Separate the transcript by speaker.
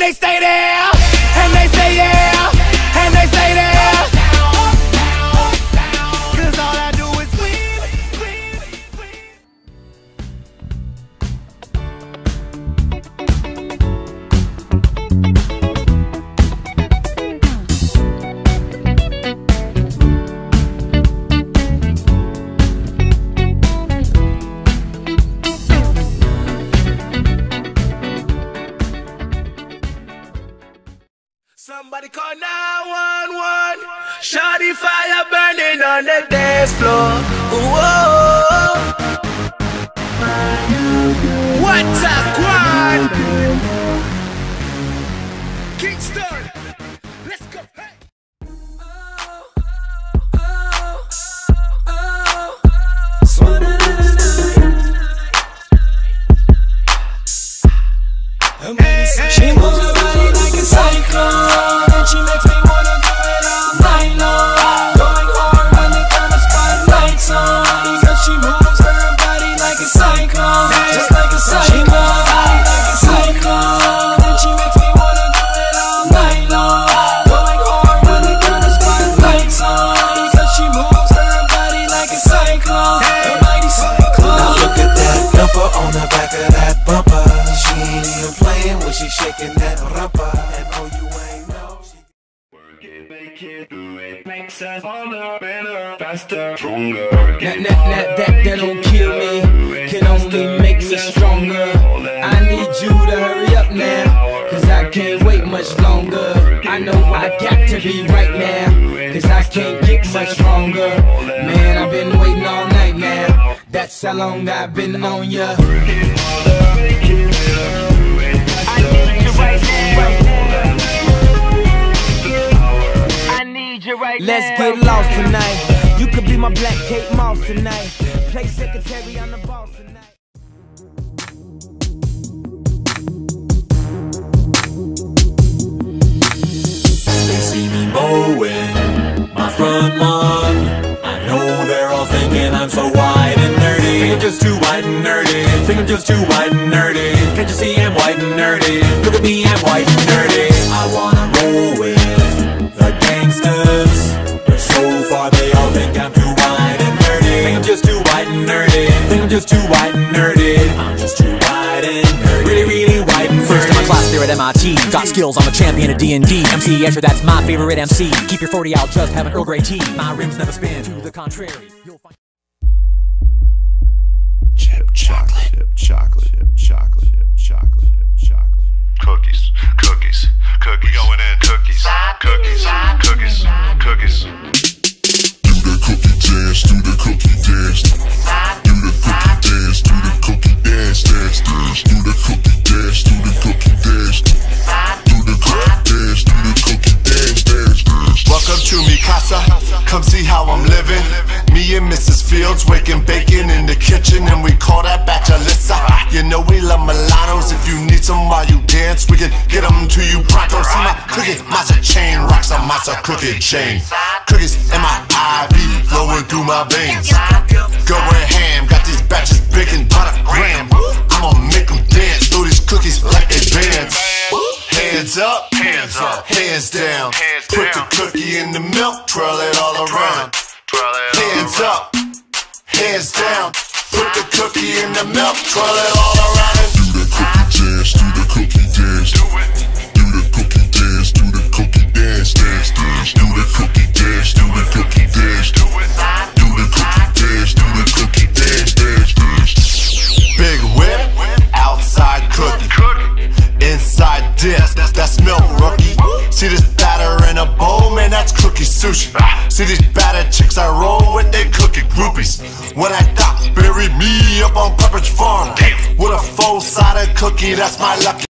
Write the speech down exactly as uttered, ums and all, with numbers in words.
Speaker 1: they stay there, and they say yeah, and they stay there. Cause all I do is win, win, win. Somebody call nine one one. Shawty fire burning on the dance floor. Ooh, oh, oh. What's up, Quan? Kingston, let's go. Hey.
Speaker 2: She moves her body like a cyclone, and she makes me wanna do it all night long. Going hard when the thermal spotlight's on, because she moves her body like a cyclone, just like a cyclone. She moves her body like a cyclone, and she makes me wanna do it all night long. Going hard when the thermal spotlight's on, because she moves her body like a cyclone, a mighty cyclone.
Speaker 3: Now look at that bumper on the back of that bumper. She ain't even playing when she shaking that rumpa. And oh, you ain't know she work it, make it, do it, makes us harder, better, faster, stronger.
Speaker 2: That, that, that, that, that don't kill me, can only make me stronger. I need you to hurry up now, cause I can't wait much longer. I know I got to be right now, cause I can't get much stronger. Man, I've been waiting all night now, that's how long I've been on ya. Let's get lost tonight. You could be my black Kate Moss tonight. Play secretary on the boss tonight.
Speaker 3: They see me mowing my front lawn. I know they're all thinking I'm so white and nerdy. Think I'm just too white and nerdy. Think I'm just too white and nerdy. Can't you see I'm white and nerdy? Look at me, I'm white and nerdy. I wanna roll with the gangsters. So far they all think I'm too white and nerdy. Think I'm just too white and nerdy. Think I'm just too white and nerdy. I'm just too white and nerdy. Really, really white and nerdy.
Speaker 4: First in my class there at M I T. Got skills, I'm a champion at D and D. M C Escher, that's my favorite M C. Keep your forty out, just have an Earl Grey tea. My rims never spin, to the contrary. You'll find
Speaker 5: chip chocolate, chip chocolate, chip chocolate, chip chocolate, chip chocolate. Cookies, cookies, cookies. We going in. Cookies, cookies, cookies, cookies. Dance, do the cookie dance, do the cookie dance, do the cookie dance, dance, dance, do the cookie dance, do the cookie dance, do the cookie dance, do the cookie dance, dance, dance. Welcome to mi casa, come see how I'm living. Me and Missus Fields waking bacon in the kitchen, and we call that batch Alyssa. You know we love mulattoes. If you need some while you dance, we can get them to you pronto. See my cookie masa chain rocks a masa cookie chain. Cookies in my I V flowing through my veins. Go with ham, got these batches big and butter gram. I'ma make them dance through these cookies like they bands. Hands up, hands up, hands down. Put the cookie in the milk, twirl it all around. Hands up, hands down. Put the cookie in the milk, twirl it all around. Do the cookie dance, do the cookie dance. Do the cookie dance, do the cookie dance, dance, dance. Do the cookie dance, do the cookie dance. Do the cookie dance, do the cookie dance, dance, dance. Big whip, outside cookie, inside dish, that's milk rookie. See this batter in a bowl, man, that's cookie sushi. See these batter chicks I roll with, they cookie groupies. When I die, bury me up on Pepperidge Farm with a full-sided cookie, that's my lucky.